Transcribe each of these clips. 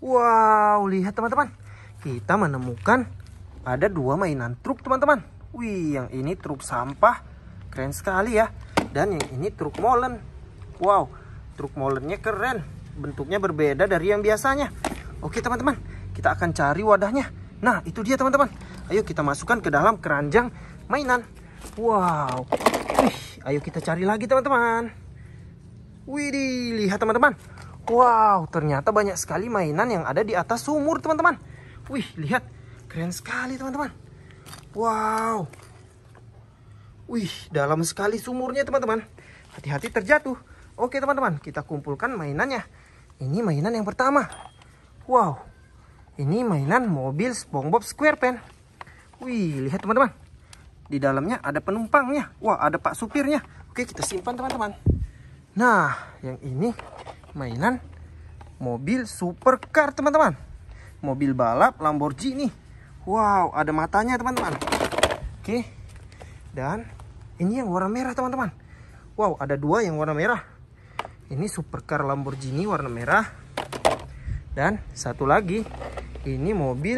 Wow, lihat teman-teman. Kita menemukan ada dua mainan truk teman-teman. Wih, yang ini truk sampah. Keren sekali ya. Dan yang ini truk molen. Wow, truk molennya keren. Bentuknya berbeda dari yang biasanya. Oke teman-teman, kita akan cari wadahnya. Nah, itu dia teman-teman. Ayo kita masukkan ke dalam keranjang mainan. Wow. Wih, ayo kita cari lagi teman-teman. Wih, lihat teman-teman. Wow, ternyata banyak sekali mainan yang ada di atas sumur teman-teman. Wih, lihat. Keren sekali teman-teman. Wow. Wih, dalam sekali sumurnya teman-teman. Hati-hati terjatuh. Oke teman-teman, kita kumpulkan mainannya. Ini mainan yang pertama. Wow. Ini mainan mobil SpongeBob SquarePants. Wih, lihat teman-teman. Di dalamnya ada penumpangnya. Wah, ada pak supirnya. Oke, kita simpan teman-teman. Nah, yang ini mainan mobil supercar teman-teman. Mobil balap Lamborghini. Wow, ada matanya teman-teman. Oke. Dan ini yang warna merah teman-teman. Wow, ada dua yang warna merah. Ini supercar Lamborghini warna merah. Dan satu lagi, ini mobil.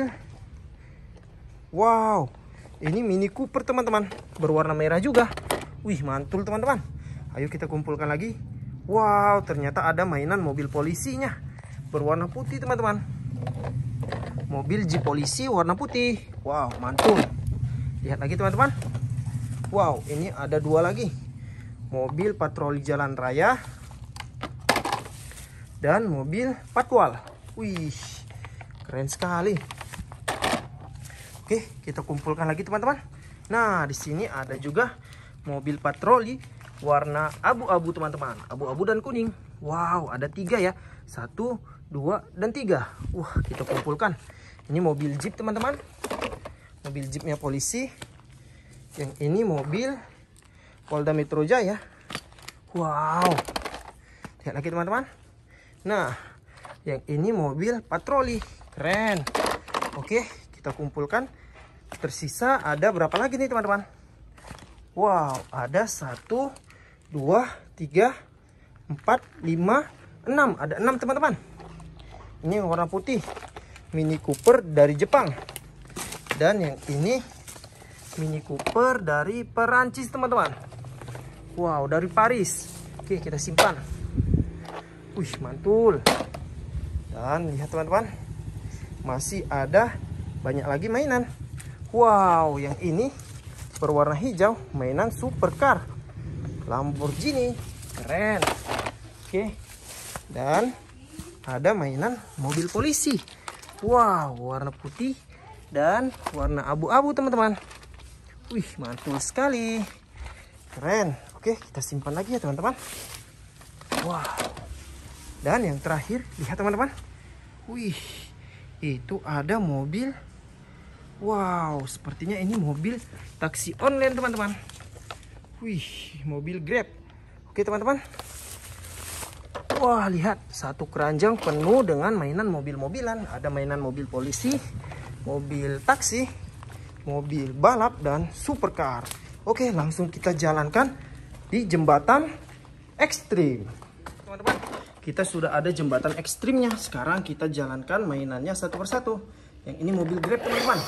Wow, ini Mini Cooper teman-teman. Berwarna merah juga. Wih, mantul teman-teman. Ayo kita kumpulkan lagi. Wow, ternyata ada mainan mobil polisinya. Berwarna putih teman-teman. Mobil Jeep polisi warna putih. Wow, mantul. Lihat lagi teman-teman. Wow, ini ada dua lagi. Mobil patroli jalan raya. Dan mobil patwal. Wih, keren sekali. Oke, kita kumpulkan lagi teman-teman. Nah, di sini ada juga mobil patroli warna abu-abu teman-teman. Abu-abu dan kuning. Wow, ada tiga ya. 1, 2, dan 3. Wah, kita kumpulkan. Ini mobil Jeep teman-teman. Mobil Jeepnya polisi. Yang ini mobil Polda Metro Jaya. Wow. Lihat lagi teman-teman. Nah, yang ini mobil patroli. Keren. Oke, kita kumpulkan. Tersisa ada berapa lagi nih teman-teman? Wow, ada 1, 2, 3, 4, 5, 6. Ada 6 teman-teman. Ini yang warna putih. Mini Cooper dari Jepang. Dan yang ini Mini Cooper dari Perancis teman-teman. Wow, dari Paris. Oke, kita simpan. Wih, mantul. Dan lihat teman-teman. Masih ada banyak lagi mainan. Wow, yang ini berwarna hijau. Mainan supercar Lamborghini. Keren. Oke. Dan ada mainan mobil polisi. Wow, warna putih dan warna abu-abu teman-teman. Wih, mantul sekali. Keren. Oke, kita simpan lagi ya teman-teman. Wow. Dan yang terakhir, lihat teman-teman. Wih, itu ada mobil. Wow, sepertinya ini mobil taksi online teman-teman. Wih, mobil Grab. Oke teman-teman. Wah, lihat, satu keranjang penuh dengan mainan mobil-mobilan. Ada mainan mobil polisi, mobil taksi, mobil balap, dan supercar. Oke, langsung kita jalankan di jembatan ekstrim. Teman-teman, kita sudah ada jembatan ekstrimnya. Sekarang kita jalankan mainannya satu persatu. Yang ini mobil Grab teman-teman.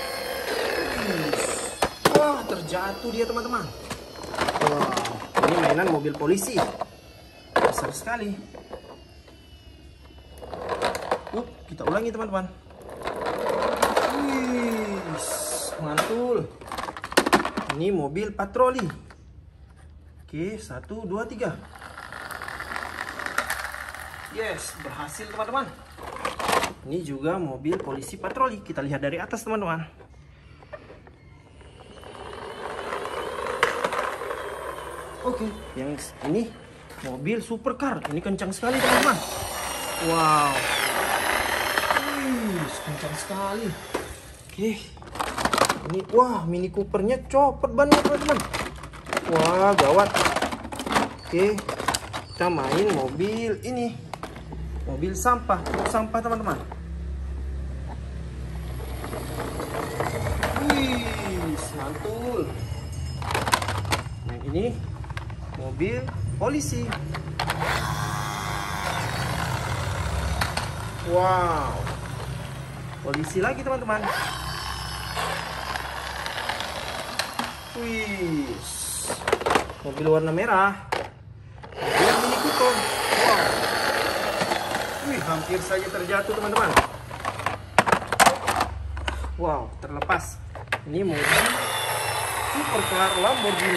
Wah, terjatuh dia teman-teman. Wah, ini mainan mobil polisi. Besar sekali. Kita ulangi teman-teman. Wih, mantul. Ini mobil patroli. Oke, 1, 2, 3. Yes, berhasil teman-teman. Ini juga mobil polisi patroli. Kita lihat dari atas teman-teman. Oke, yang ini mobil supercar. Ini kencang sekali teman-teman. Wow. Wih, kencang sekali. Oke. Ini, wah, Mini Coopernya copot bannya teman-teman. Wah, gawat. Oke, kita main mobil ini. Mobil sampah, truk sampah teman-teman. Wih, mantul. Yang ini mobil polisi. Wow. Polisi lagi teman-teman. Wih. Mobil warna merah. Mobil Mini Cooper. Wow. Wih, hampir saja terjatuh teman-teman. Wow, terlepas. Ini mobil supercar Lamborghini.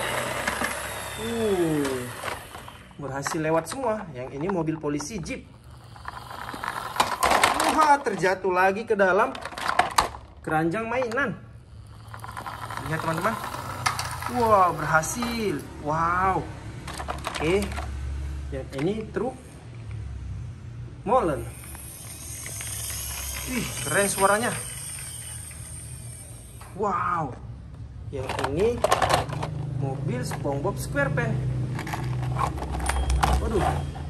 Berhasil lewat semua. Yang ini mobil polisi Jeep. Wah, terjatuh lagi ke dalam keranjang mainan. Lihat teman-teman. Wow, berhasil. Wow. Oke. Yang ini truk molen. Wih, keren suaranya. Wow. Yang ini mobil SpongeBob SquarePants. Waduh.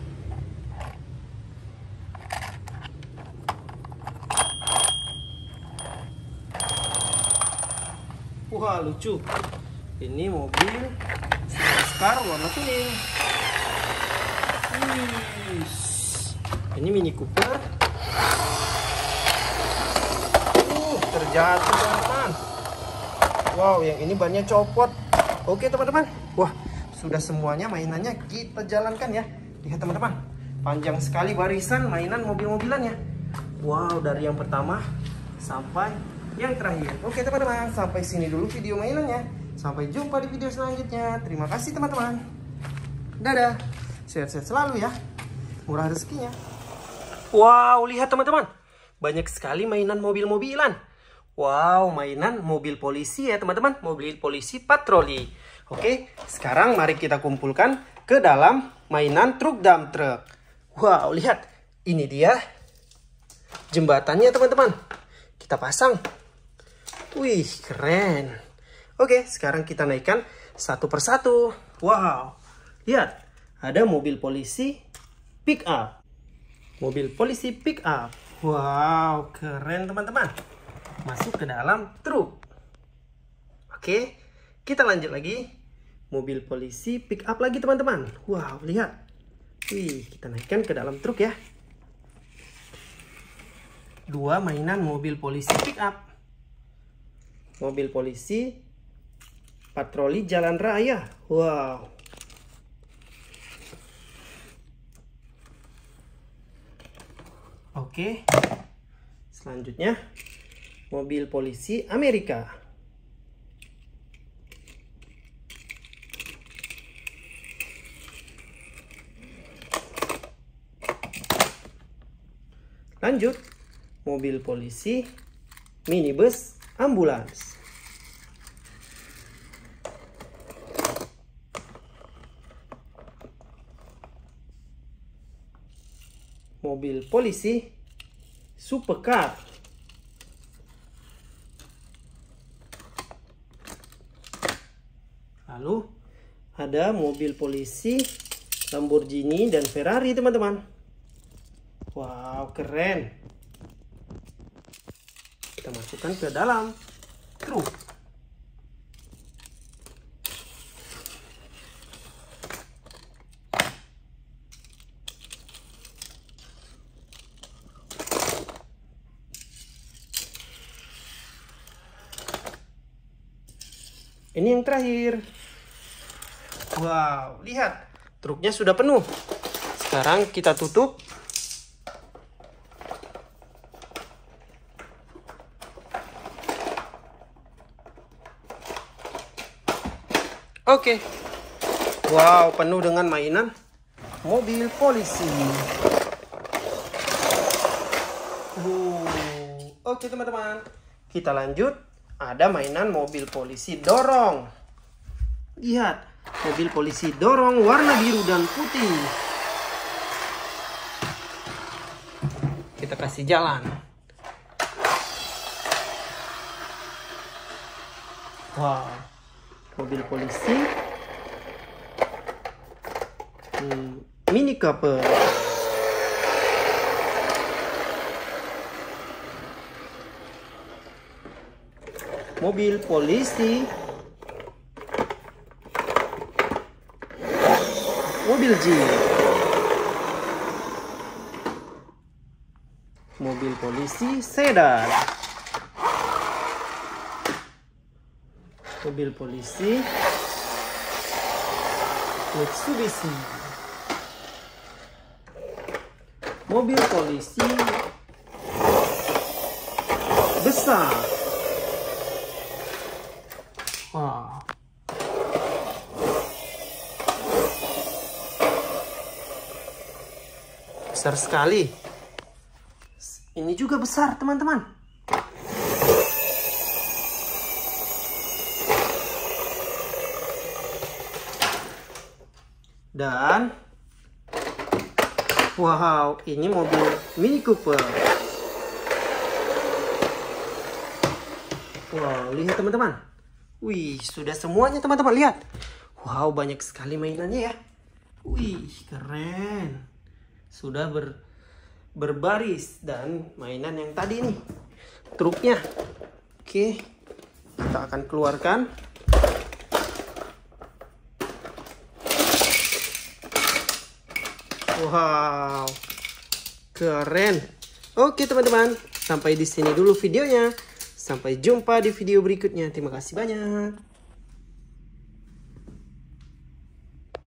Wah, lucu. Ini mobil Scar warna kuning. Ini Mini Cooper. Terjatuh teman-teman. Wow, yang ini bannya copot. Oke teman-teman. Wah, sudah semuanya mainannya kita jalankan ya. Lihat teman-teman, panjang sekali barisan mainan mobil-mobilannya. Wow, dari yang pertama sampai yang terakhir. Oke teman-teman, sampai sini dulu video mainannya. Sampai jumpa di video selanjutnya. Terima kasih teman-teman. Dadah. Sehat-sehat selalu ya. Murah rezekinya. Wow, lihat teman-teman. Banyak sekali mainan mobil-mobilan. Wow, mainan mobil polisi ya teman-teman. Mobil polisi patroli. Oke, sekarang mari kita kumpulkan ke dalam mainan truk dump truck. Wow, lihat. Ini dia jembatannya teman-teman. Kita pasang. Wih, keren. Oke, sekarang kita naikkan satu persatu. Wow, lihat. Ada mobil polisi pick up. Mobil polisi pick up. Wow, keren teman-teman. Masuk ke dalam truk. Oke, kita lanjut lagi. Mobil polisi pick up lagi teman-teman. Wow, lihat. Wih, kita naikkan ke dalam truk ya. Dua mainan mobil polisi pick up. Mobil polisi patroli jalan raya. Wow. Oke. Selanjutnya mobil polisi Amerika. Lanjut, mobil polisi minibus ambulans. Mobil polisi supercar. Lalu ada mobil polisi Lamborghini dan Ferrari teman-teman. Wow, keren. Kita masukkan ke dalam truk. Ini yang terakhir. Wow, lihat. Truknya sudah penuh. Sekarang kita tutup. Oke. Wow, penuh dengan mainan mobil polisi. Oke teman-teman. Kita lanjut. Ada mainan mobil polisi dorong. Lihat, mobil polisi dorong warna biru dan putih. Kita kasih jalan. Wow, mobil polisi Mini Cooper. Mobil polisi mobil Jeep. mobil polisi sedan. Mobil polisi Mitsubishi. Mobil polisi besar. Wow. Besar sekali. Ini juga besar, teman-teman. Dan wow, ini mobil Mini Cooper. Wow, lihat teman-teman. Wih, sudah semuanya teman-teman, lihat. Wow, banyak sekali mainannya ya. Wih, keren. Sudah berbaris. Dan mainan yang tadi nih, truknya. Oke, kita akan keluarkan. Wow, keren. Oke teman-teman, sampai di sini dulu videonya. Sampai jumpa di video berikutnya. Terima kasih banyak.